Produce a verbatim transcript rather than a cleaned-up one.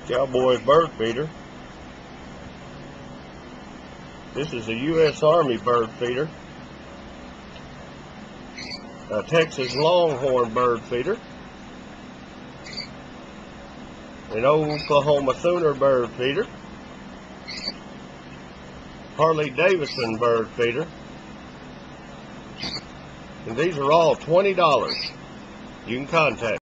Cowboy bird feeder. This is a U S Army bird feeder. A Texas Longhorn bird feeder. An Oklahoma Sooner bird feeder. Harley Davidson bird feeder. And these are all twenty dollars. You can contact